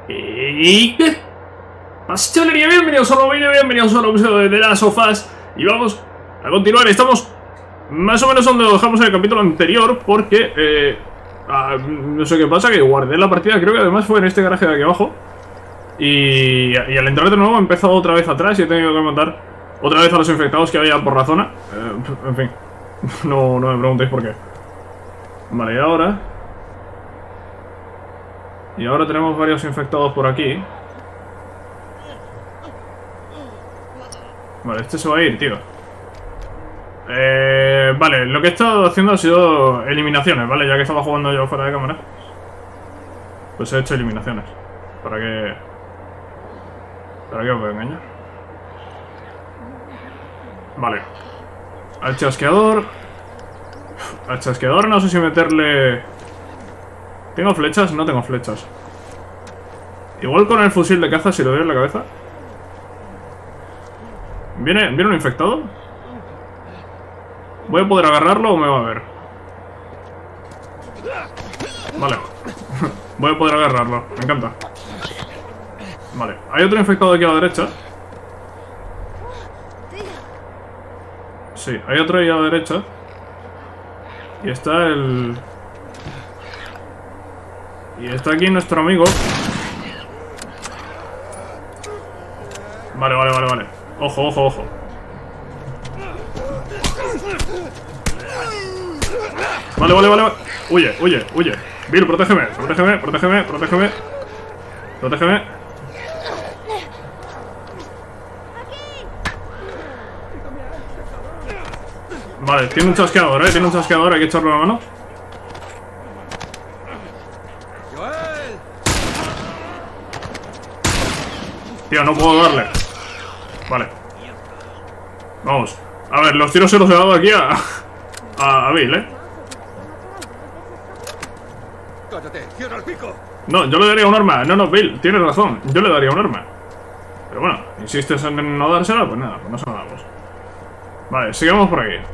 Y... ¿qué pasa, chavalería? Bienvenidos a un nuevo vídeo, bienvenidos a un nuevo episodio de The Last of Us. Y vamos a continuar, estamos más o menos donde lo dejamos en el capítulo anterior. Porque, no sé qué pasa, que guardé la partida, creo que además fue en este garaje de aquí abajo. Y al entrar de nuevo he empezado otra vez atrás y he tenido que matar otra vez a los infectados que había por la zona. En fin, no me preguntéis por qué. Vale, y ahora tenemos varios infectados por aquí. Vale, este se va a ir, tío. Vale, lo que he estado haciendo ha sido eliminaciones, ¿vale? Ya que estaba jugando yo fuera de cámara, pues he hecho eliminaciones. ¿Para qué os voy a engañar? Vale. Al chasqueador. Al chasqueador no sé si meterle... ¿Tengo flechas? No tengo flechas. Igual con el fusil de caza si lo doy en la cabeza. ¿Viene un infectado? ¿Voy a poder agarrarlo o me va a ver? Vale. Voy a poder agarrarlo, me encanta. Vale, hay otro infectado aquí a la derecha. Sí, hay otro ahí a la derecha. Y está el... Y está aquí nuestro amigo. Vale. Ojo. Vale. Huye. Bill, protégeme. Vale, tiene un chasqueador, hay que echarle la mano. Tío, no puedo darle. Vale. Vamos. A ver, los tiros se los he dado aquí a Bill, ¡Cállate! ¡Cierra el pico! No, yo le daría un arma. No, Bill, tienes razón. Yo le daría un arma. Pero bueno, insistes en no dársela, pues nada, pues no se la damos. Vale, sigamos por aquí.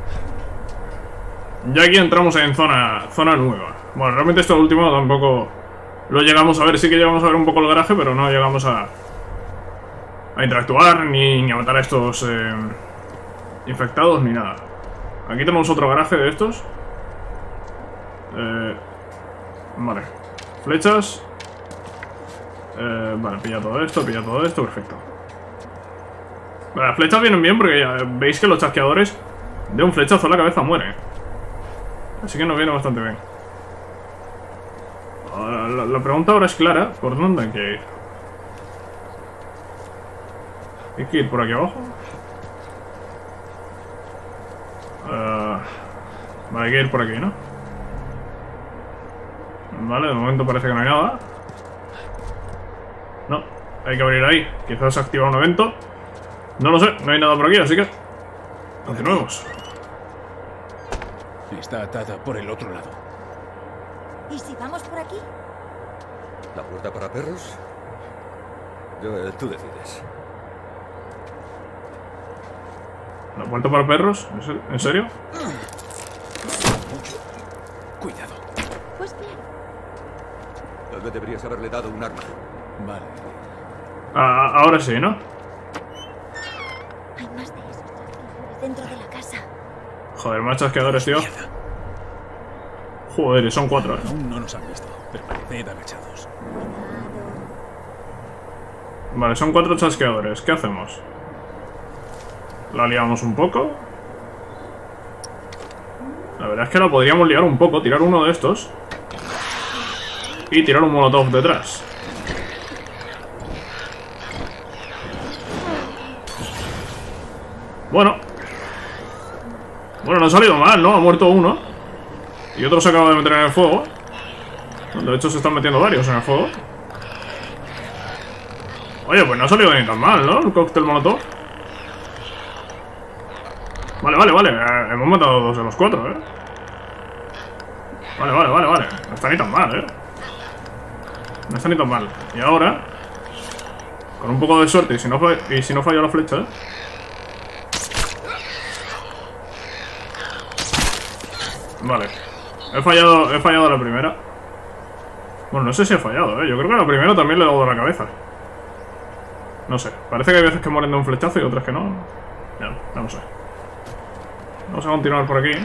Ya aquí entramos en zona nueva. Bueno, realmente esto último tampoco lo llegamos a ver. Sí que llegamos a ver un poco el garaje, pero no llegamos a interactuar ni a matar a estos infectados ni nada. Aquí tenemos otro garaje de estos. Vale. Flechas. Vale, pilla todo esto, perfecto. Vale, las flechas vienen bien porque ya veis que los chasqueadores de un flechazo a la cabeza mueren. Así que nos viene bastante bien. La pregunta ahora es clara. ¿Por dónde hay que ir? ¿Hay que ir por aquí abajo? Vale, hay que ir por aquí, ¿no? Vale, de momento parece que no hay nada. No, hay que abrir ahí. Quizás activa un evento. No lo sé, no hay nada por aquí, así que continuemos. Está atada por el otro lado. ¿Y si vamos por aquí? ¿La puerta para perros? Tú decides. ¿La puerta para perros? ¿En serio? Cuidado. Pues bien. Tal vez deberías haberle dado un arma. Vale. Ahora sí, ¿no? Hay más de esos chasqueadores dentro de la casa. Joder, más chasqueadores, tío. Joder, son 4, Aún no nos han visto. Permaneced agachados. Vale, son 4 chasqueadores. ¿Qué hacemos? ¿La liamos un poco? La verdad es que la podríamos liar un poco. Tirar uno de estos y tirar un molotov detrás. Bueno, no ha salido mal, ¿no? Ha muerto uno y otro se acaba de meter en el fuego. De hecho se están metiendo varios en el fuego. Oye, pues no ha salido ni tan mal, ¿no? El cóctel molotov. Vale. Hemos matado 2 de los 4, Vale. No está ni tan mal, No está ni tan mal. Y ahora, con un poco de suerte y si no falla la flecha, Vale. He fallado la primera. Bueno, no sé si he fallado, ¿eh? Yo creo que a la primera también le he dado a la cabeza. No sé, parece que hay veces que mueren de un flechazo y otras que no. Ya no sé. Vamos a continuar por aquí.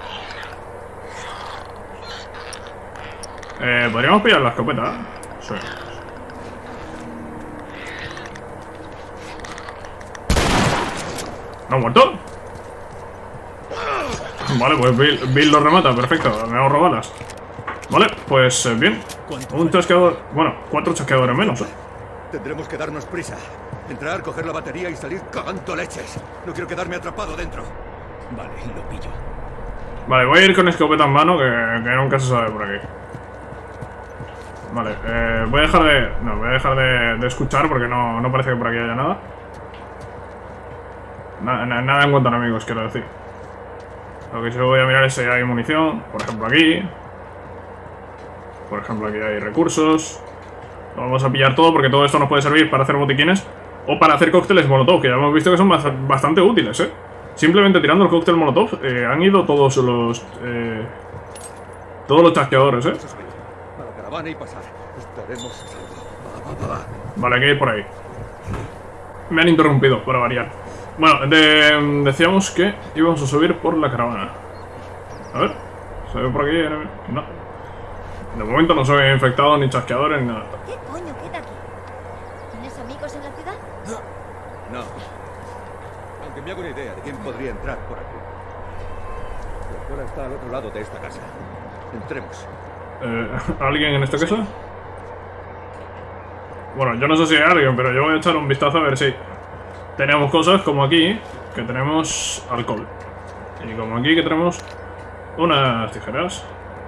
Podríamos pillar la escopeta, ¿eh? Sí. ¿No ha muerto? Vale, pues Bill lo remata, perfecto, me ahorro balas. Vale, pues bien. Un chasqueador... Bueno, 4 chasqueadores menos, ¿eh? Tendremos que darnos prisa. Entrar, coger la batería y salir cagando leches. No quiero quedarme atrapado dentro. Vale, lo pillo. Vale, voy a ir con escopeta en mano, que nunca se sabe por aquí. Vale, voy a dejar de... No, voy a dejar de escuchar porque no parece que por aquí haya nada. Nada en cuanto a enemigos, quiero decir. Lo que sí voy a mirar es si hay munición. Por ejemplo aquí. Por ejemplo aquí hay recursos. Lo vamos a pillar todo porque todo esto nos puede servir para hacer botiquines. O para hacer cócteles molotov, que ya hemos visto que son bastante útiles, ¿eh? Simplemente tirando el cóctel molotov han ido todos los chasqueadores, ¿eh? A la caravana y pasar. Estaremos a salvo. Vale, hay que ir por ahí. Me han interrumpido, para variar. Bueno, decíamos que íbamos a subir por la caravana. A ver, ¿se ve por aquí? No. De momento no soy infectado ni chasqueadores ni nada. ¿Qué coño queda aquí? ¿Tienes amigos en la ciudad? No. Aunque me hago una idea de quién podría entrar por aquí. La puerta está al otro lado de esta casa. Entremos. ¿Alguien en esta casa? Bueno, yo no sé si hay alguien, pero yo voy a echar un vistazo a ver si tenemos cosas como aquí, que tenemos alcohol. Y como aquí que tenemos unas tijeras.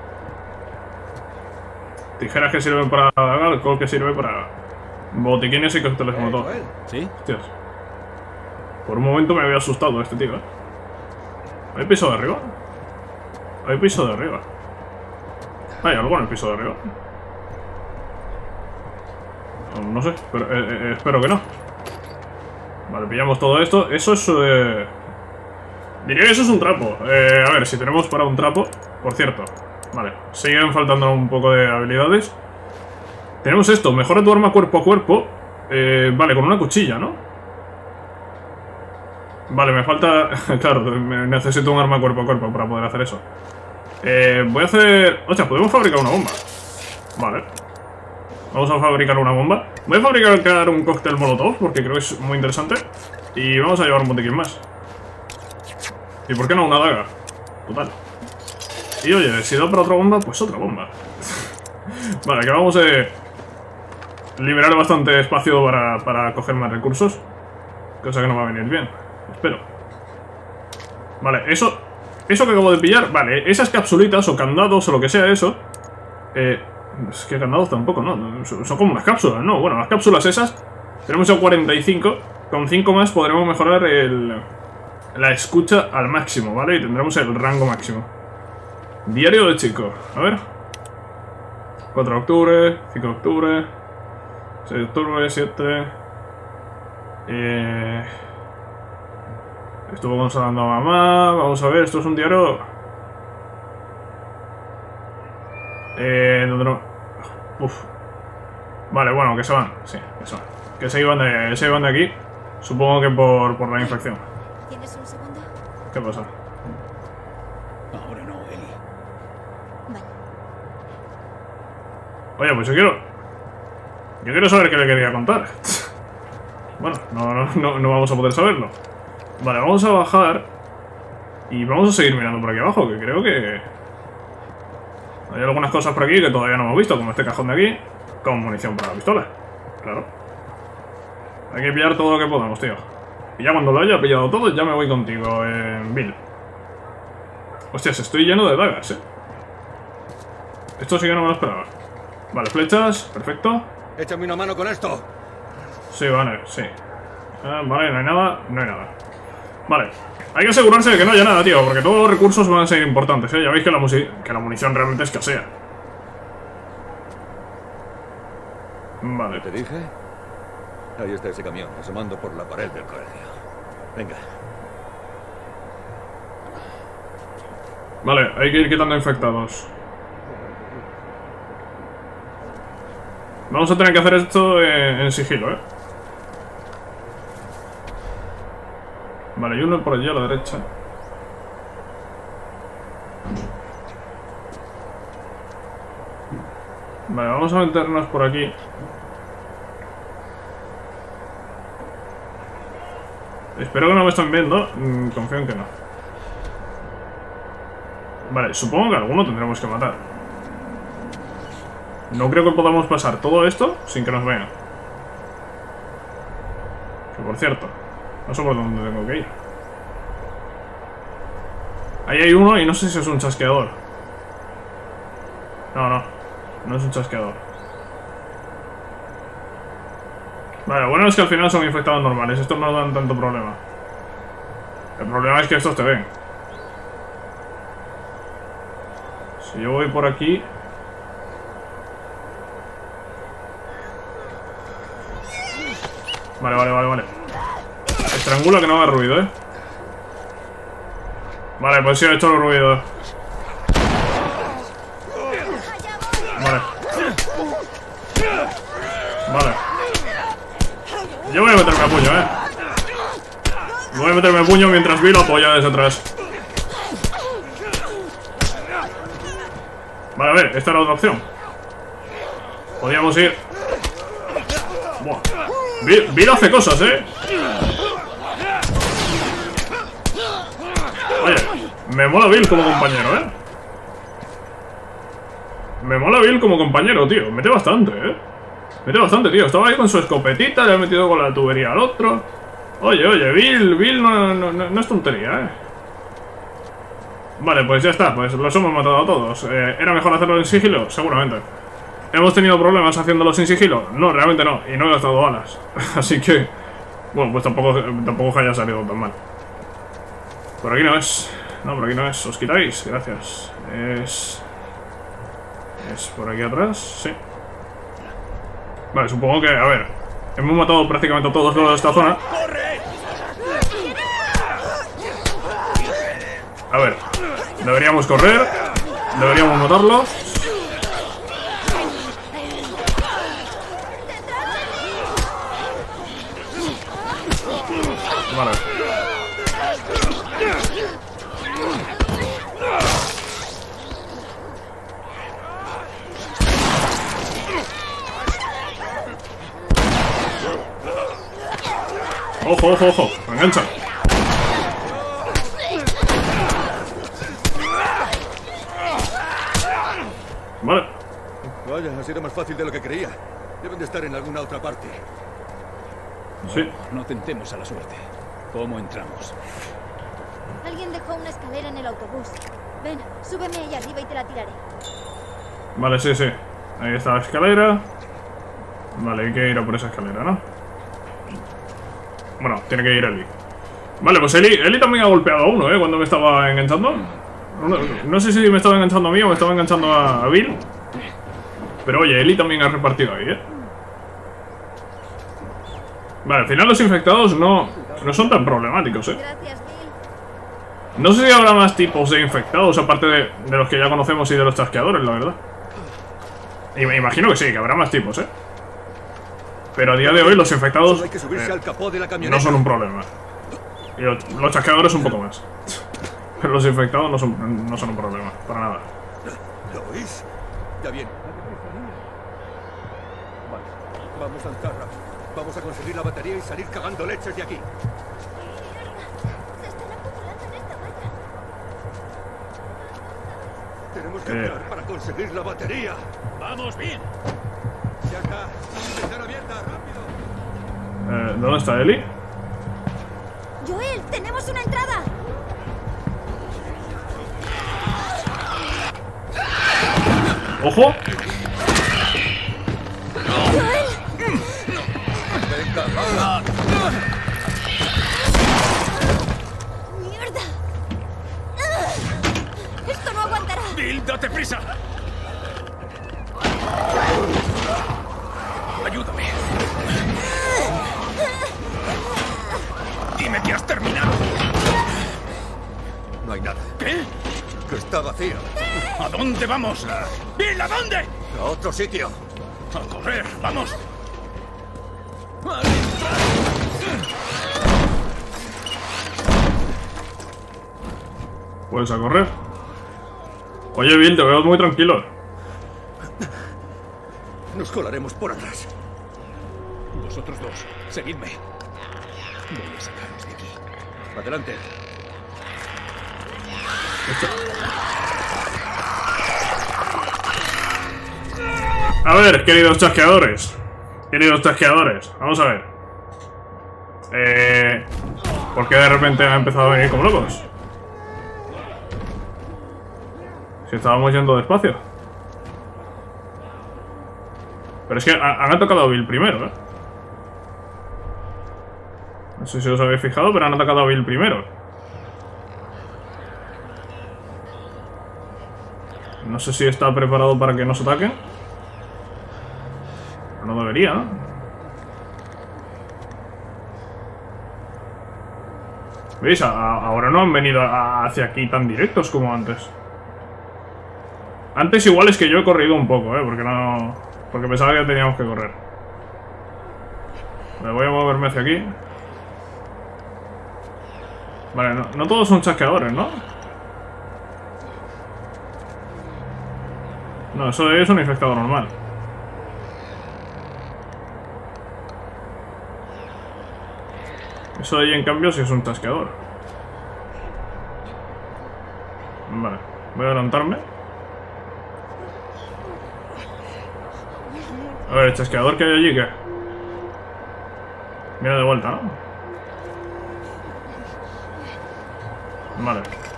Tijeras que sirven para alcohol, que sirve para botiquines y cócteles molotov. ¿Sí? Hostias. Por un momento me había asustado este tío, ¿eh? ¿Hay piso de arriba? Hay piso de arriba. ¿Hay algo en el piso de arriba? No sé, pero espero que no. Vale, pillamos todo esto. Eso es... diría que eso es un trapo. A ver, si tenemos para un trapo... Por cierto. Vale, siguen faltando un poco de habilidades. Tenemos esto, mejora tu arma cuerpo a cuerpo. Vale, con una cuchilla, ¿no? Vale, me falta... Claro, necesito un arma cuerpo a cuerpo para poder hacer eso. Voy a hacer... O sea, podemos fabricar una bomba. Vale. Vamos a fabricar una bomba. Voy a fabricar un cóctel molotov porque creo que es muy interesante. Y vamos a llevar un botiquín más. ¿Y por qué no una daga? Total. Y oye, si da para otra bomba, pues otra bomba. Vale, que vamos a liberar bastante espacio para coger más recursos. Cosa que no va a venir bien. Espero. Vale, eso que acabo de pillar. Vale, esas capsulitas o candados o lo que sea eso. Es que candados tampoco, ¿no? Son como unas cápsulas, ¿no? Bueno, las cápsulas esas. Tenemos ya 45. Con 5 más podremos mejorar la escucha al máximo, ¿vale? Y tendremos el rango máximo. Diario de chico. A ver. 4 de octubre, 5 de octubre, 6 de octubre, 7. Estuvo consolando a mamá. Vamos a ver, esto es un diario. ¿Dónde no? Uf. Vale, bueno, que se van. Sí, que se van. Que se iban de aquí. Supongo que por la infección. ¿Tienes un segundo? ¿Qué pasa? Ahora no, Eli. Vale. Oye, pues yo quiero saber qué le quería contar. Bueno, no vamos a poder saberlo. Vale, vamos a bajar. Y vamos a seguir mirando por aquí abajo, que creo que hay algunas cosas por aquí que todavía no hemos visto, como este cajón de aquí, con munición para la pistola. Claro. Hay que pillar todo lo que podamos, tío. Y ya cuando lo haya pillado todo, ya me voy contigo, Bill. Hostias, estoy lleno de dagas, Esto sí que no me lo esperaba. Vale, flechas, perfecto. Échame una mano con esto. Sí, vale, sí. Vale, no hay nada, no hay nada. Vale, hay que asegurarse de que no haya nada, tío, porque todos los recursos van a ser importantes, Ya veis que la munición realmente escasea. Vale. ¿Te dije? Ahí está ese camión, asomando por la pared del colegio. Venga. Vale, hay que ir quitando infectados. Vamos a tener que hacer esto en sigilo, ¿eh? Vale, hay uno por allí a la derecha. Vale, vamos a meternos por aquí. Espero que no me estén viendo. Confío en que no. Vale, supongo que alguno tendremos que matar. No creo que podamos pasar todo esto sin que nos vean. Que por cierto, no sé por dónde tengo que ir. Ahí hay uno y no sé si es un chasqueador. No es un chasqueador. Vale, lo bueno es que al final son infectados normales. Estos no dan tanto problema. El problema es que estos te ven. Si yo voy por aquí... Vale. Estrangula que no haga ruido, ¿eh? Vale, pues sí, ha hecho el ruido. Vale. Yo voy a meterme a puño, ¿eh? Voy a meterme a puño mientras vi lo apoya desde atrás. Vale, a ver, esta era otra opción. Podríamos ir... Buah. Bill hace cosas, ¿eh? Oye, me mola Bill como compañero, ¿eh? Me mola Bill como compañero, tío. Mete bastante, ¿eh? Mete bastante, tío. Estaba ahí con su escopetita, le ha metido con la tubería al otro. Oye, Bill no es tontería, ¿eh? Vale, pues ya está. Pues los hemos matado a todos. ¿Era mejor hacerlo en sigilo? Seguramente. ¿Hemos tenido problemas haciéndolo sin sigilo? No, realmente no. Y no he gastado balas. Así que... Bueno, pues tampoco haya salido tan mal. Por aquí no es. No, por aquí no es. ¿Os quitáis? Gracias. Es por aquí atrás. Sí. Vale, supongo que... A ver. Hemos matado prácticamente a todos los de esta zona. A ver. Deberíamos correr. Deberíamos matarlos. Vale. Ojo, me engancha. Vale. Vaya, ha sido más fácil de lo que creía. Deben de estar en alguna otra parte. Sí. No tentemos a la suerte. ¿Cómo entramos? Alguien dejó una escalera en el autobús. Ven, súbeme ahí arriba y te la tiraré. Vale, sí. Ahí está la escalera. Vale, hay que ir a por esa escalera, ¿no? Bueno, tiene que ir Eli. Vale, pues Eli también ha golpeado a uno, ¿eh? Cuando me estaba enganchando. No sé si me estaba enganchando a mí o me estaba enganchando a Bill. Pero oye, Eli también ha repartido ahí, ¿eh? Vale, al final los infectados no son tan problemáticos, ¿eh? Gracias, Bill. No sé si habrá más tipos de infectados, aparte de los que ya conocemos y de los chasqueadores, la verdad. Y me imagino que sí, que habrá más tipos, ¿eh? Pero a día de hoy los infectados Hay que subirse al capó de la camioneta. no son un problema. Y los chasqueadores un poco más. Pero los infectados no son un problema, para nada. ¿Lo oís? Ya bien. Vale, vamos a entrar rápido. Vamos a conseguir la batería y salir cagando leches de aquí. Se están acumulando en esta valla. Tenemos que entrar para conseguir la batería. ¡Vamos, bien! Ya está. Ventana abierta, rápido. ¿Dónde está Eli? Joel, tenemos una entrada. ¡Ojo! Joel, Venga, vamos. mierda. Esto no aguantará. ¡Bill, date prisa! ¡Ayúdame! ¡Dime que has terminado! No hay nada. ¿Qué? Que está vacío. ¿A dónde vamos? ¡Bill, a dónde! A otro sitio. ¡A correr! ¡Vamos! Puedes a correr. Oye, Bill, te veo muy tranquilo. Nos colaremos por atrás. Vosotros dos, seguidme. Voy a sacaros de aquí. Adelante. A ver, queridos chasqueadores. Queridos chasqueadores, vamos a ver. ¿Por qué de repente han empezado a venir como locos? Si estábamos yendo despacio. Pero es que han atacado a Bill primero, ¿eh? No sé si os habéis fijado, pero han atacado a Bill primero. No sé si está preparado para que nos ataquen. No debería, ¿no? ¿Veis? Ahora no han venido hacia aquí tan directos como antes. Antes igual es que yo he corrido un poco, porque pensaba que teníamos que correr. Me voy a moverme hacia aquí. Vale, no todos son chasqueadores, ¿no? No, eso es un infectado normal. Eso de ahí, en cambio, sí es un chasqueador. Vale, voy a adelantarme. A ver, el chasqueador que hay allí, ¿qué? Mira de vuelta, ¿no? Vale.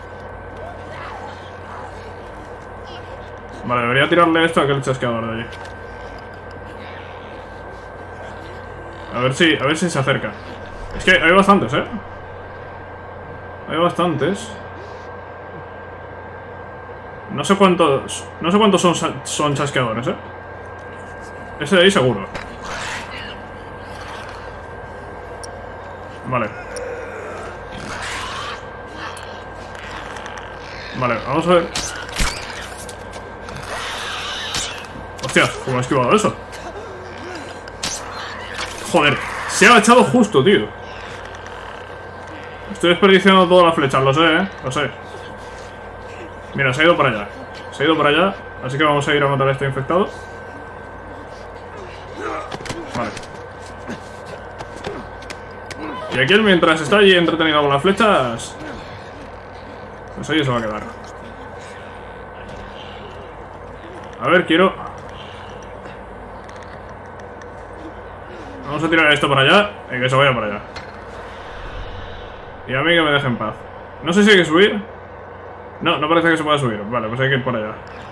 Vale, debería tirarle esto a aquel chasqueador de allí. A ver si se acerca. Es que hay bastantes, ¿eh? Hay bastantes. No sé cuántos son chasqueadores, ¿eh? Ese de ahí seguro. Vale. Vale, vamos a ver. Hostia, ¿cómo he esquivado eso? Joder, se ha agachado justo, tío. Estoy desperdiciando todas las flechas, lo sé, lo sé. Mira, se ha ido para allá. Se ha ido para allá, así que vamos a ir a matar a este infectado. Vale. Y aquí, mientras está allí entretenido con las flechas, pues ahí se va a quedar. A ver, quiero... Vamos a tirar esto para allá y que se vaya para allá. Y a mí que me deje en paz. No sé si hay que subir. No, no parece que se pueda subir. Vale, pues hay que ir por allá.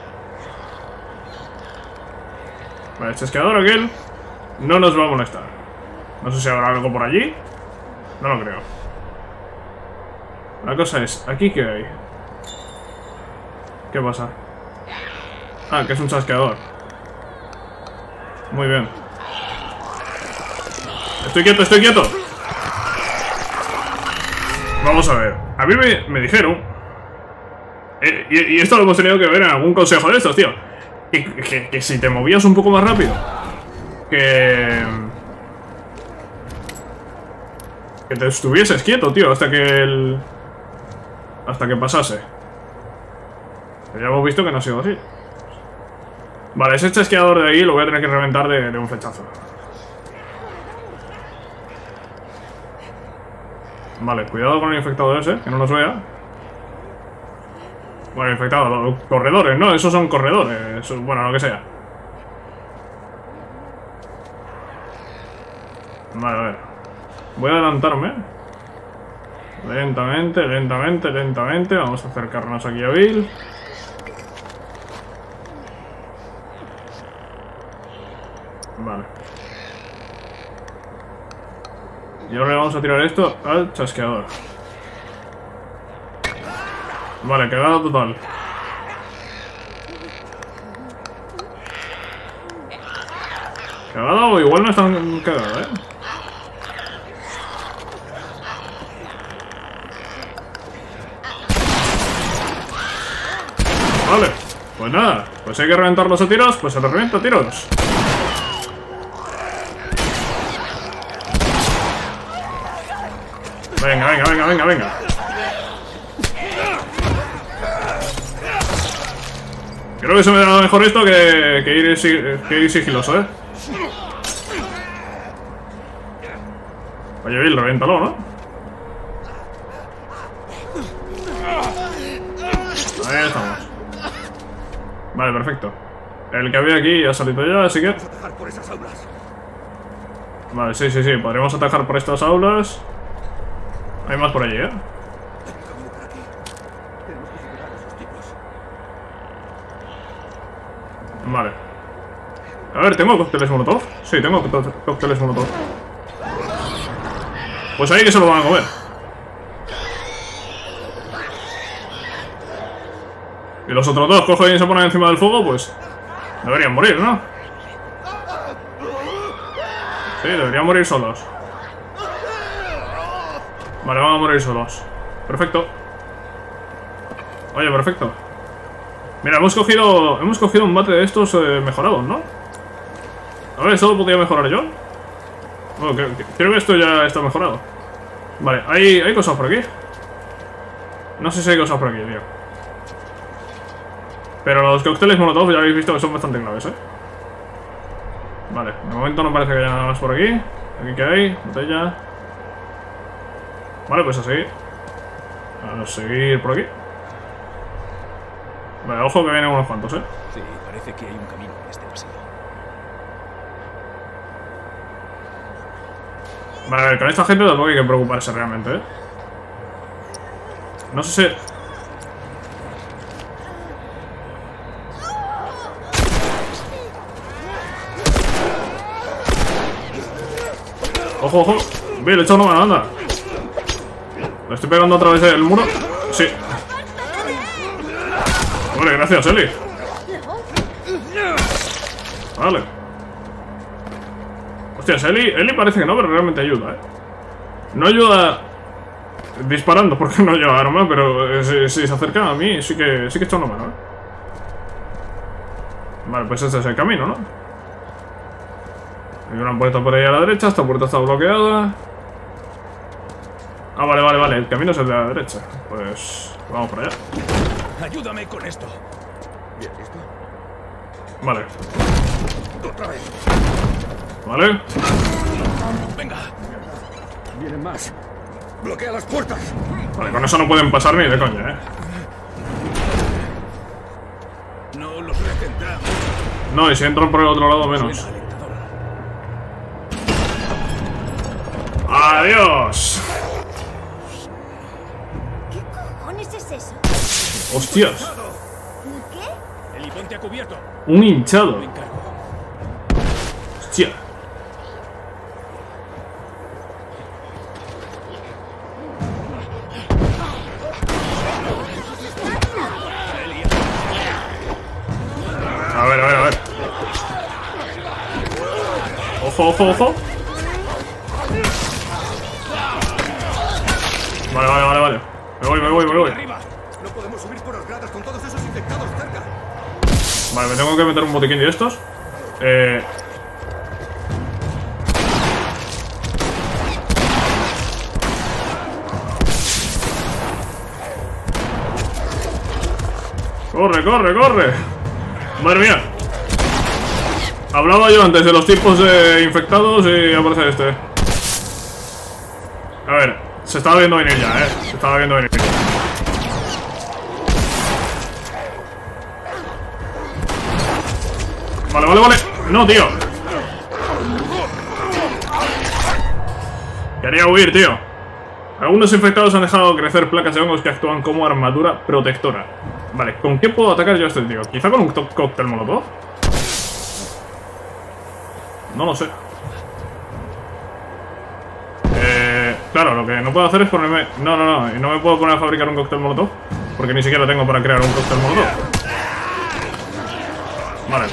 Vale, el chasqueador aquel no nos va a molestar. No sé si habrá algo por allí. No lo creo. La cosa es, ¿aquí qué hay? ¿Qué pasa? Ah, que es un chasqueador. Muy bien. Estoy quieto, estoy quieto. Vamos a ver. A mí me dijeron... y esto lo hemos tenido que ver en algún consejo de estos, tío. Que si te movías un poco más rápido... Que te estuvieses quieto, tío, hasta que pasase. Pero ya hemos visto que no ha sido así. Vale, ese chasqueador de ahí lo voy a tener que reventar de un flechazo. Vale, cuidado con el infectado ese, que no nos vea. Bueno, infectado, los corredores, ¿no? Esos son corredores, bueno, lo que sea. Vale, a ver. Voy a adelantarme. Lentamente, lentamente, lentamente. Vamos a acercarnos aquí a Bill. Vale. Y ahora le vamos a tirar esto al chasqueador. Vale, cagada total. Cagada o igual no es tan cagada, ¿eh? Vale, pues nada. Pues hay que reventarlos a tiros, pues se los revienta a tiros. Venga, venga, venga, venga, venga. Creo que se me da mejor esto que ir sigiloso, ¿eh? Oye, Bill, reviéntalo, ¿no? Ahí estamos. Vale, perfecto. El que había aquí ha salido ya, así que... Vamos a atajar por esas aulas. Vale, sí, sí, sí. Podremos atajar por estas aulas. Hay más por allí, ¿eh? Hay un camino por aquí. Tenemos que superar a esos tipos. Vale. A ver, ¿tengo cócteles molotov? Sí, tengo cócteles molotov. Pues ahí que se lo van a comer. Y los otros dos cogen y se ponen encima del fuego, pues... deberían morir, ¿no? Sí, deberían morir solos. Vale, van a morir solos. Perfecto. Oye, perfecto. Mira, hemos cogido un bate de estos mejorados, ¿no? A ver, ¿esto lo podría mejorar yo? Bueno, creo que esto ya está mejorado. Vale, ¿hay cosas por aquí? No sé si hay cosas por aquí, tío. Pero los cócteles molotov ya habéis visto que son bastante claves, ¿eh? Vale, de momento no parece que haya nada más por aquí. ¿Aquí qué hay? Botella. Vale, pues a seguir. A seguir por aquí. Vale, ojo que vienen unos cuantos, ¿eh? Sí, parece que hay un camino en este pasillo. Vale, a ver, con esta gente tampoco hay que preocuparse realmente, ¿eh? No sé si... Ojo, ojo. Bien, le he echado una mano, anda. Le estoy pegando a través del muro. Sí. Vale, gracias, Eli. Vale. Hostias, Eli parece que no, pero realmente ayuda, ¿eh? No ayuda disparando porque no lleva arma, pero si se acerca a mí sí que echa una mano, ¿eh? Vale, pues este es el camino, ¿no? Hay una puerta por ahí a la derecha, esta puerta está bloqueada. Ah, vale, vale, vale, el camino es el de la derecha. Pues vamos por allá. Ayúdame con esto. Bien, ¿listo? Vale. ¡Otra vez! Vale. Venga. Vienen más. ¡Bloquea las puertas! Vale, con eso no pueden pasar ni de coña, ¿eh? No logré entrar. No, y si entran por el otro lado, menos. Suena alentador. ¡Adiós! ¿Qué cojones es eso? ¡Hostias! ¿Qué? Eli, ponte a cubierto. Un hinchado. Me encargo. ¡Hostia! A ver, a ver, a ver. Ojo, ojo, ojo. Vale, vale, vale, vale. Me voy, me voy, me voy. Arriba. No podemos subir por las gradas con todos esos infectados cerca. Vale, me tengo que meter un botiquín de estos. ¡Corre, corre, corre! ¡Madre mía! Hablaba yo antes de los tipos de infectados y aparece este. A ver, se estaba viendo venir ya, se estaba viendo venir. Vale, vale, vale. No, tío. Quería huir, tío. Algunos infectados han dejado crecer placas de hongos que actúan como armadura protectora. Vale, ¿con qué puedo atacar yo a este tío? ¿Quizá con un cóctel molotov? No lo sé. Claro, lo que no puedo hacer es ponerme... No, no, no. Y no me puedo poner a fabricar un cóctel molotov porque ni siquiera tengo para crear un cóctel molotov. Vale.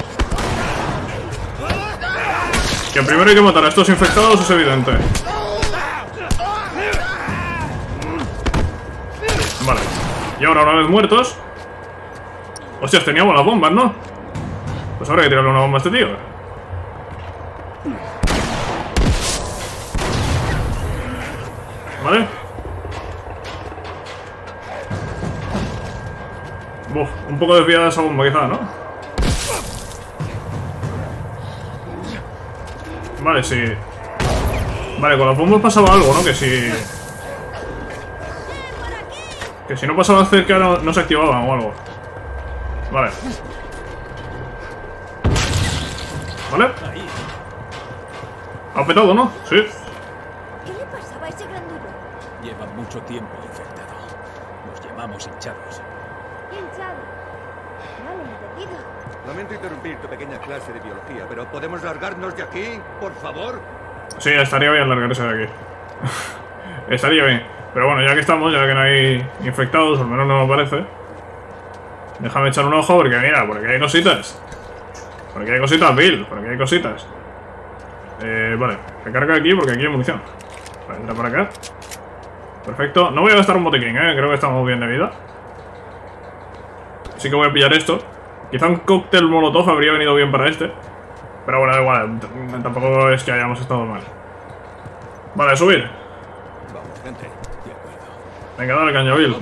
Que primero hay que matar a estos infectados es evidente. Vale. Y ahora, una vez muertos... Hostias, teníamos las bombas, ¿no? Pues ahora hay que tirarle una bomba a este tío. ¿Vale? Uf, un poco desviada esa bomba quizá, ¿no? Vale, sí. Vale, con las bombas pasaba algo, ¿no? Que si no pasaba cerca no se activaban o algo. Vale. ¿Vale? Ha petado, ¿no? Sí. ¿Qué le pasaba a ese grandullo? Lleva mucho tiempo infectado. Los llamamos hinchados. Hinchado. Vale, entendido. Lamento interrumpir tu pequeña clase de biología, pero ¿podemos largarnos de aquí, por favor? Sí, estaría bien largarse de aquí. Estaría bien. Pero bueno, ya que estamos, ya que no hay infectados, al menos no me parece. Déjame echar un ojo porque mira, por aquí hay cositas. Por aquí hay cositas, Bill. Por aquí hay cositas. Vale, recarga aquí porque aquí hay munición. Vale, entra por acá. Perfecto. No voy a gastar un botiquín, creo que estamos bien de vida. Así que voy a pillar esto. Quizá un cóctel molotov habría venido bien para este. Pero bueno, da igual. Tampoco es que hayamos estado mal. Vale, subir. Vamos, gente. De acuerdo. Venga, dale caña, Bill.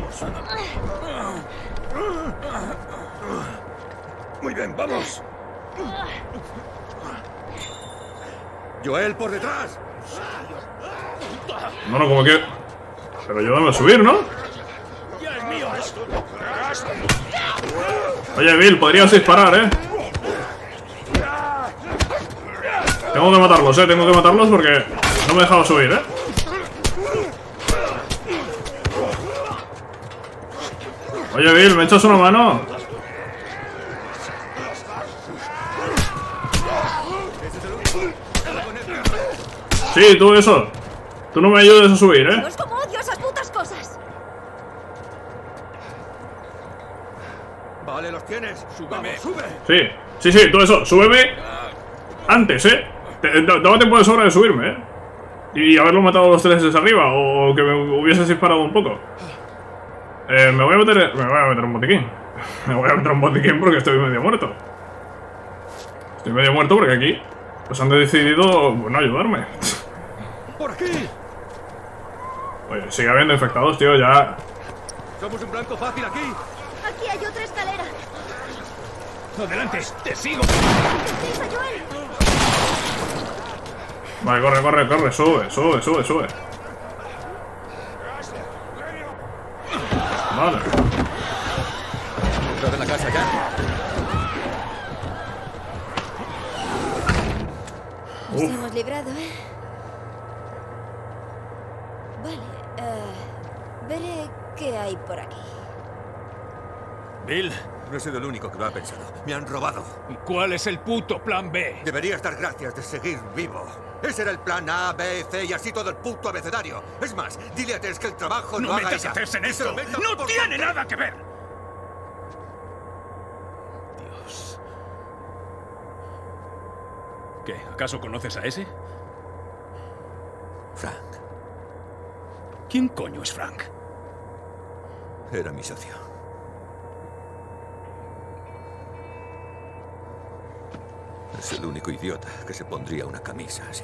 Muy bien, vamos. Joel, por detrás. No, como que... Pero ayúdame a subir, ¿no? ¡Ya es mío esto! Oye, Bill, podrías disparar, Tengo que matarlos, tengo que matarlos porque no me he dejado subir, Oye, Bill, ¿me echas una mano? Sí, tú eso. Tú no me ayudes a subir, Dios, cómo odio esas putas cosas. Vale, los tienes. Vamos, sube. Sí, tú eso. Súbeme antes, Daba tiempo de sobra de subirme, Y haberlo matado a los tres desde arriba. O que me hubieses disparado un poco. Me voy a meter un botiquín. Me voy a meter un botiquín porque estoy medio muerto. Estoy medio muerto porque aquí pues han decidido no ayudarme. ¡Por aquí! Oye, sigue habiendo infectados, tío, ya. Somos un blanco fácil aquí. Aquí hay otra escalera. ¡Adelante! ¡Te sigo! ¡Deprisa, Joel! Vale, corre, sube. Vale. Entrad en la casa ya. Nos hemos librado, Vale, veré qué hay por aquí. Bill, No he sido el único que lo ha pensado. Me han robado. ¿cuál es el puto plan B? Deberías dar gracias de seguir vivo. Ese era el plan A, B, C y así todo el puto abecedario. Es más, dile a Tess que el trabajo ¡No lo haga metas ella. a Tess en Y se lo esto! meta ¡No por tiene delante. nada que ver! Dios. ¿Qué? ¿Acaso conoces a ese? Frank, ¿Quién coño es Frank? era mi socio. Es el único idiota que se pondría una camisa así.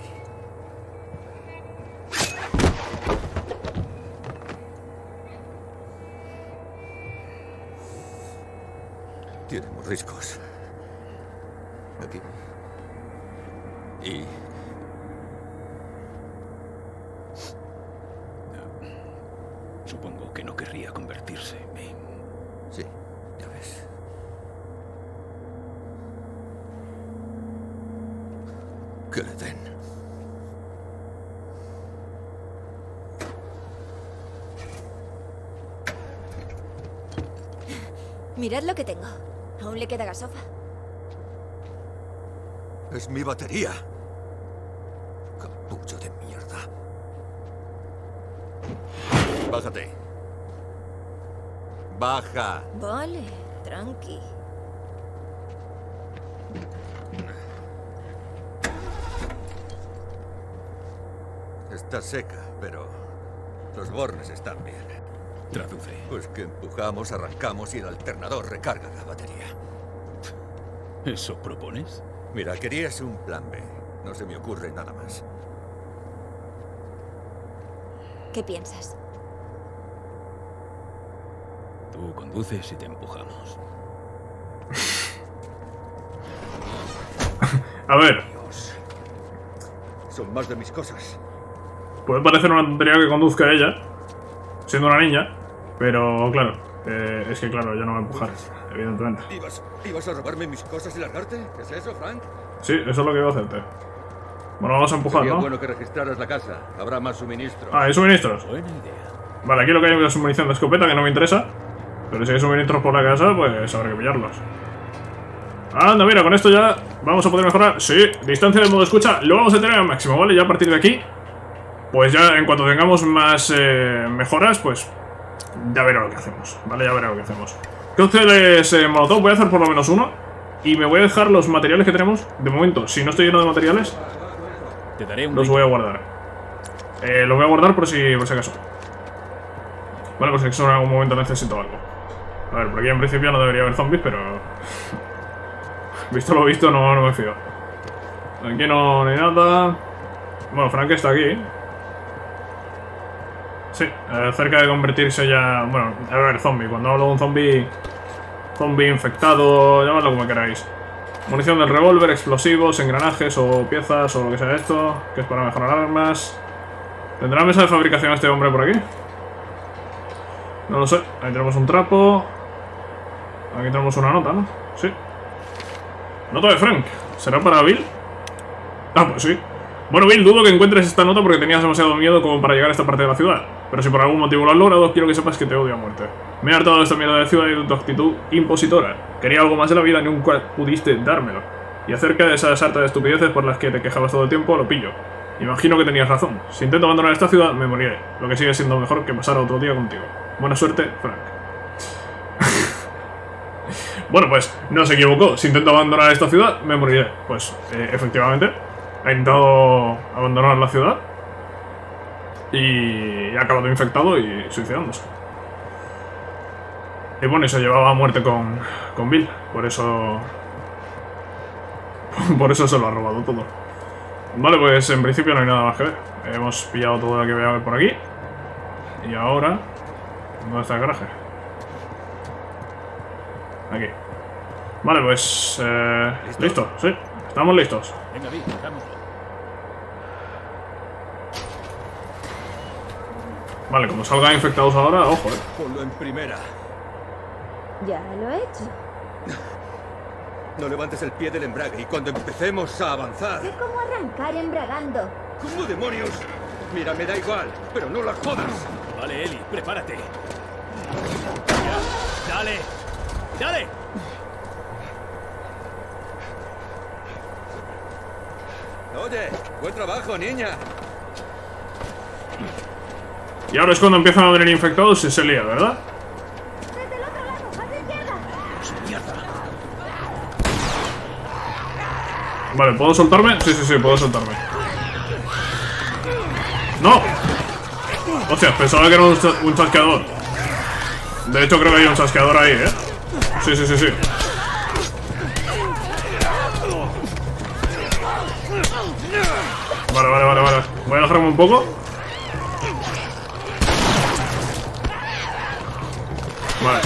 Tiene mordiscos. Aquí. Y... Supongo que no querría convertirse en mí. sí, ya ves. Que le den. Mirad lo que tengo. Aún le queda gasofa. Es mi batería. Capullo de mierda. Bájate. Baja. Vale, tranqui. Está seca, pero los bornes están bien. Traduce. Pues que empujamos, arrancamos y el alternador recarga la batería. ¿Eso propones? Mira, querías un plan B. No se me ocurre nada más. ¿Qué piensas? Tú conduces y te empujamos. A ver, Dios. Son más de mis cosas. puede parecer una tontería que conduzca ella, siendo una niña, pero claro, es que claro, ella no va a empujar, evidentemente. ¿Ibas a robarme mis cosas y largarte? ¿Qué es eso, Frank? Sí, eso es lo que iba a hacerte. Bueno, vamos a empujar, Sería ¿no? bueno que registraras la casa. Habrá más suministros. Ah, hay suministros. Buena idea. Vale, aquí lo que hay es munición de escopeta, que no me interesa. Pero si hay suministros por la casa, pues habrá que pillarlos. Anda, mira, con esto ya vamos a poder mejorar. Sí, distancia de modo escucha lo vamos a tener al máximo, ¿vale? Ya a partir de aquí, pues ya en cuanto tengamos más mejoras, pues ya veré lo que hacemos, ¿vale? Ya veré lo que hacemos. Cócteles molotov, voy a hacer por lo menos uno. Y me voy a dejar los materiales que tenemos. De momento, si no estoy lleno de materiales, Te daré un los voy a guardar. Los voy a guardar por si acaso. Vale, pues si en algún momento necesito algo. A ver, por aquí en principio no debería haber zombies, pero... visto lo visto, no me fío. Aquí no hay nada. Bueno, Frank está aquí. Sí, cerca de convertirse ya... Bueno, a ver, zombie. Cuando hablo de un zombie... Zombie infectado, llamadlo como queráis. Munición del revólver, explosivos, engranajes o piezas o lo que sea esto, que es para mejorar armas. ¿Tendrá mesa de fabricación este hombre por aquí? No lo sé. Ahí tenemos un trapo. Aquí tenemos una nota, ¿no? Sí. Nota de Frank. ¿Será para Bill? Ah, pues sí. Bueno, Bill, dudo que encuentres esta nota porque tenías demasiado miedo como para llegar a esta parte de la ciudad. Pero si por algún motivo lo has logrado, quiero que sepas que te odio a muerte. Me he hartado de esta mierda de ciudad y de tu actitud impositora. Quería algo más de la vida, ni nunca pudiste dármelo. Y acerca de esa sarta de estupideces por las que te quejabas todo el tiempo, lo pillo. Imagino que tenías razón. Si intento abandonar esta ciudad, me moriré. Lo que sigue siendo mejor que pasar otro día contigo. Buena suerte, Frank. Bueno, pues no se equivocó. Si intento abandonar esta ciudad, me moriré. Pues, efectivamente, ha intentado abandonar la ciudad y ha acabado infectado y suicidándose. Y bueno, y se llevaba a muerte con Bill. Por eso... Por eso se lo ha robado todo. Vale, pues en principio no hay nada más que ver. Hemos pillado todo lo que voy a ver por aquí. Y ahora... ¿dónde está el garaje? Aquí. Vale, pues... ¿listo? Sí, estamos listos. Venga, Vic, hagámoslo. Vale, como salgan infectados ahora, ojo, Ponlo en primera. Ya lo he hecho. No levantes el pie del embrague y cuando empecemos a avanzar... Sé cómo arrancar embragando. ¿Cómo demonios? Mira, me da igual, pero no la jodas. Vale, Eli, prepárate. Ya. ¡Dale! ¡Dale! Oye, buen trabajo, niña. Y ahora es cuando empiezan a venir infectados y se lía, ¿verdad? Desde el otro lado, a tu izquierda. ¡Mierda! Vale, ¿puedo soltarme? Sí, puedo soltarme. ¡No! Hostia, pensaba que era un chasqueador. De hecho, creo que hay un chasqueador ahí, ¿eh? Sí. Vale. Voy a alejarme un poco. Vale.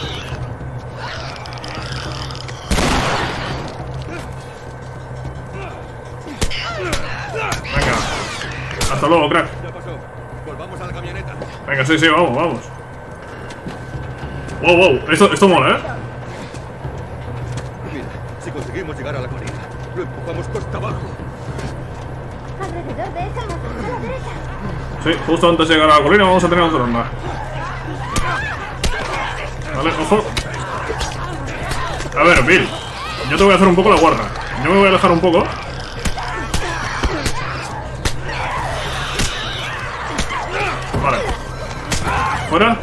Venga. Hasta luego, crack. Ya pasó. Volvamos a la camioneta. Venga, sí, vamos. Wow. Esto mola, ¿eh? Mira, si conseguimos llegar a la colina, lo empujamos costa abajo. Alrededor de esa mata, a la derecha. Sí, justo antes de llegar a la colina vamos a tener otra ronda. Vale, ojo. A ver, Bill, yo te voy a hacer un poco la guarda. Yo me voy a alejar un poco. Vale. ¿Fuera?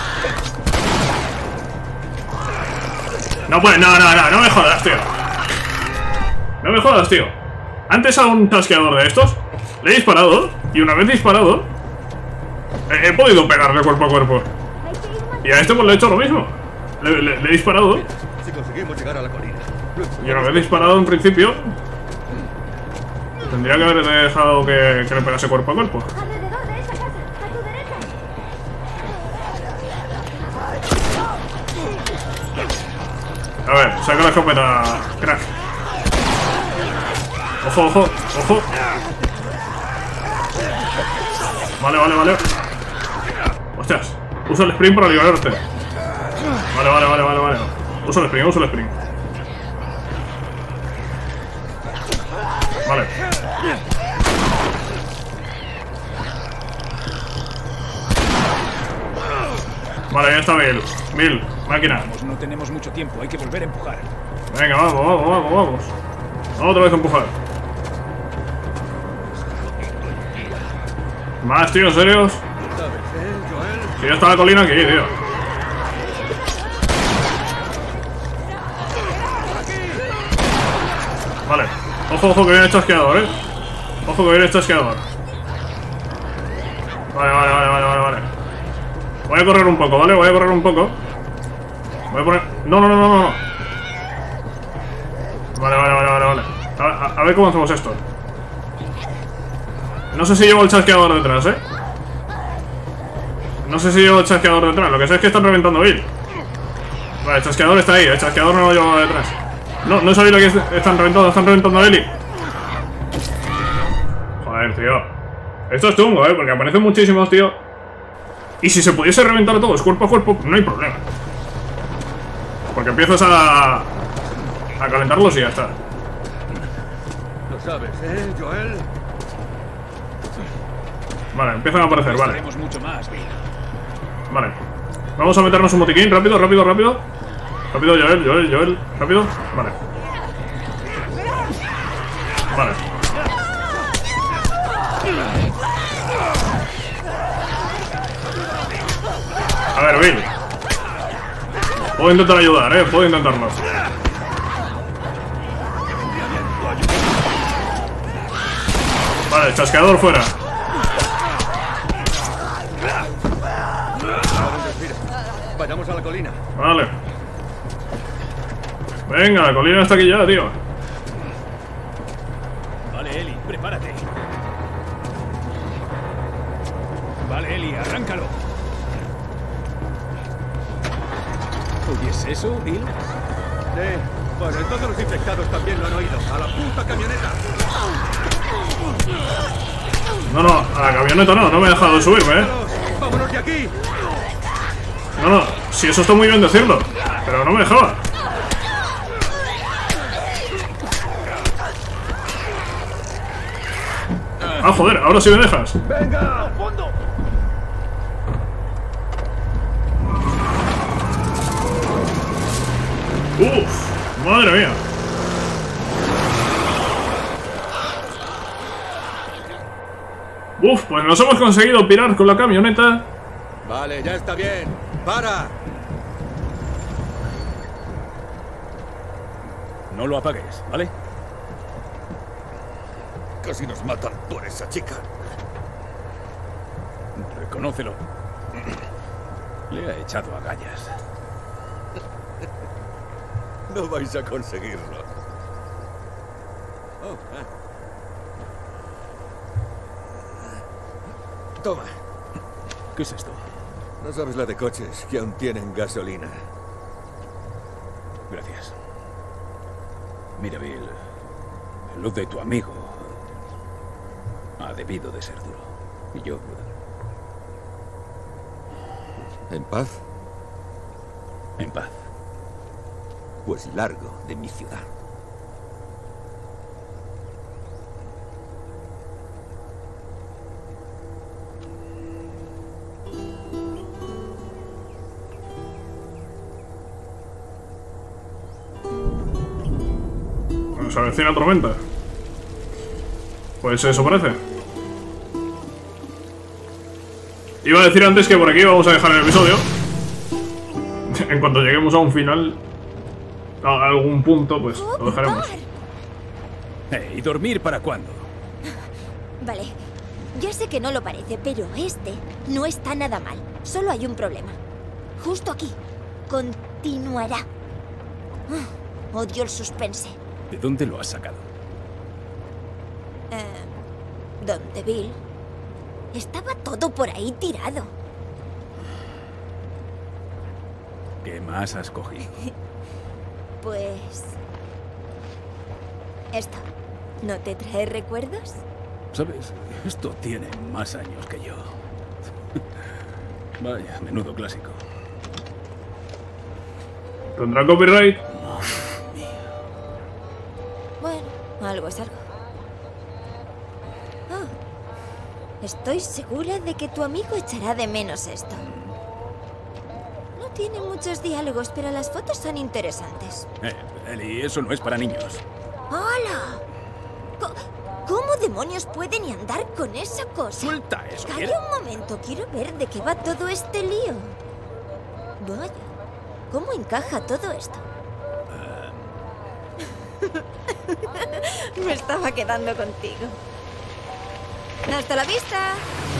No puede, no me jodas, tío. No me jodas, tío. Antes a un chasqueador de estos le he disparado. Y una vez disparado he podido pegarle cuerpo a cuerpo. Hay que ir más. Y a este pues le he hecho lo mismo. Le he disparado. Mira, si conseguimos llegar a la colina, lo empujamos Y una vez disparado en principio tendría que haber dejado que le pegase cuerpo a cuerpo. Alrededor de esa casa, a tu derecha. A ver, saca la escopeta, crack. Ojo, ojo, ojo. Vale, vale, vale. Hostias, usa el sprint para liberarte. Vale, vale, vale, vale, vale. Usa el sprint, usa el sprint. Vale. Vale, ya está Bill. Bill, máquina. Vamos, no tenemos mucho tiempo, hay que volver a empujar. Venga, vamos, vamos, vamos, vamos. Vamos otra vez a empujar. Más, tío, ¿en serio? Si ya está la colina aquí, tío. Vale. Ojo, ojo, que viene el chasqueador, Ojo, que viene el chasqueador. Vale, vale, vale, vale, vale, vale. Voy a correr un poco, ¿vale? Voy a correr un poco. Voy a poner... No, no, no, no, no. Vale, vale, vale, vale, vale. A ver cómo hacemos esto. No sé si llevo el chasqueador detrás, No sé si llevo el chasqueador detrás. Lo que sé es que están reventando Bill. Vale, el chasqueador está ahí. El chasqueador no lo llevo detrás. No, no he sabido que están reventando a Bill. Joder, tío. Esto es chungo, porque aparecen muchísimos, tío. Y si se pudiese reventar todos cuerpo a cuerpo, no hay problema. Porque empiezas a calentarlos y ya está. Lo sabes, Joel. Vale, empiezan a aparecer, vale. Tenemos mucho más, Bill. Vale. Vamos a meternos un botiquín, rápido, rápido, rápido. Rápido, Joel, rápido. Vale. Vale. A ver, Bill. Puedo intentar ayudar, puedo intentarlo. Vale, el chasqueador fuera. Vayamos a la colina. Vale. Venga, la colina está aquí ya, tío. Vale, Eli, prepárate. Vale, Eli, arráncalo. ¿Oyes eso, Bill? Sí. Bueno, todos los infectados también lo han oído. ¡A la puta camioneta! No, no, a la camioneta no me he dejado de subirme, ¡Vámonos de aquí! No, no, si eso está muy bien decirlo, pero no me dejaba. Ah, joder, ahora sí me dejas. ¡Venga! ¡Al fondo! Uf, madre mía. Uf, pues nos hemos conseguido pirar con la camioneta. Vale, ya está bien. ¡Para! No lo apagues, ¿vale? Casi nos matan por esa chica. Reconócelo. Le ha echado agallas. No vais a conseguirlo. Oh, Toma. ¿Qué es esto? No sabes la de coches que aún tienen gasolina. Gracias. Mira, Bill. Lo de tu amigo ha debido de ser duro. Y yo... ¿En paz? En paz. Pues largo de mi ciudad. Se avecina tormenta. Pues eso parece. Iba a decir antes que por aquí vamos a dejar el episodio. En cuanto lleguemos a un final, a algún punto, pues lo dejaremos. ¿Y dormir para cuándo? Vale, ya sé que no lo parece, pero este no está nada mal. Solo hay un problema. Justo aquí. Continuará. Odio el suspense. ¿De dónde lo has sacado? ¿Dónde, Bill? Estaba todo por ahí tirado. ¿Qué más has cogido? Pues... esto, ¿no te trae recuerdos? ¿Sabes? Esto tiene más años que yo. Vaya, menudo clásico. ¿Tendrá copyright? Bueno, algo es algo. Ah, estoy segura de que tu amigo echará de menos esto. No tiene muchos diálogos, pero las fotos son interesantes. Ellie, eso no es para niños. ¡Hola! ¿Cómo demonios puede ni andar con esa cosa? Suelta eso. Calla un momento, quiero ver de qué va todo este lío. Vaya, ¿cómo encaja todo esto? Me estaba quedando contigo. ¡Hasta la vista!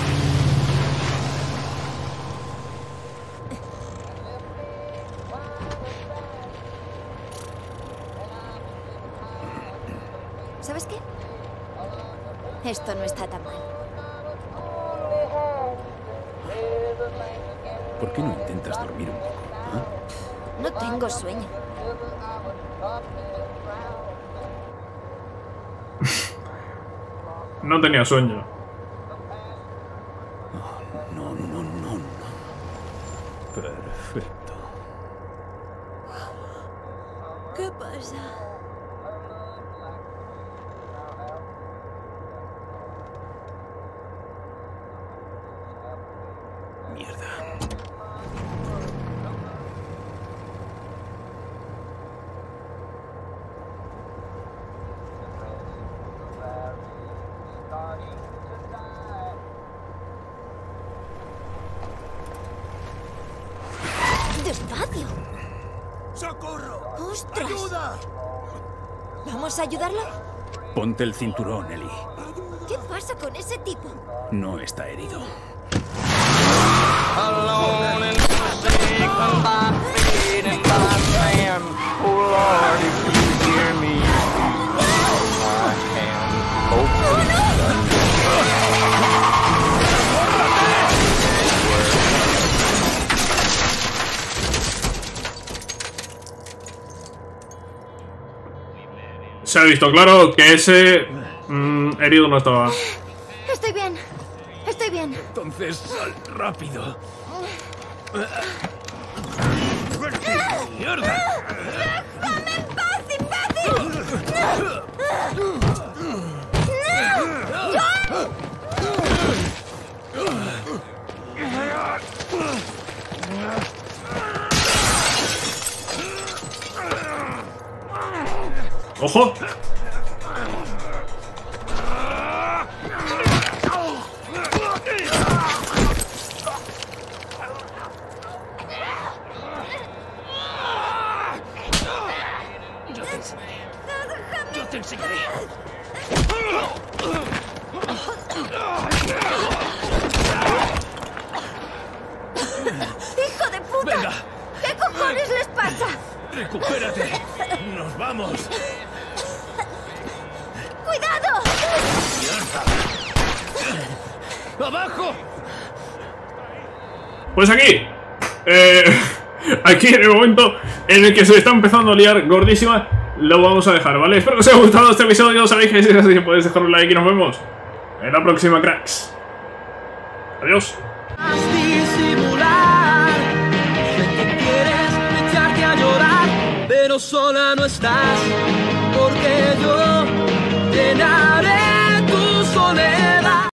¿Sabes qué? Esto no está tan mal. ¿Por qué no intentas dormir un poco? No tengo sueño. No tenía sueño. No. Perfecto. ¿Qué pasa? Mierda. ¡Despacio! ¡Socorro! ¡Ostras! ¡Ayuda! ¿Vamos a ayudarlo? Ponte el cinturón, Ellie. ¿Qué pasa con ese tipo? No está herido. Alone in the sea, come by feet and by sand. Oh Lord, if you hear me, hold my hand. Hopefully Se ha visto claro que ese herido no estaba. Estoy bien. Estoy bien. Entonces, sal rápido. ¡Mierda! ¡Déjame en paz, imbécil! ¡Ojo! Yo te enseñaré. ¡Hijo de puta! Venga. ¿Qué cojones les pasa? ¡Recupérate! ¡Nos vamos! ¡Cuidado! ¡Abajo! Pues aquí. Aquí en el momento en el que se está empezando a liar gordísima, lo vamos a dejar, ¿vale? Espero que os haya gustado este episodio. Sabéis que si es así podéis dejar un like y nos vemos en la próxima, cracks. Adiós. Disimular, sé que quieres echarte a llorar, pero sola no estás, porque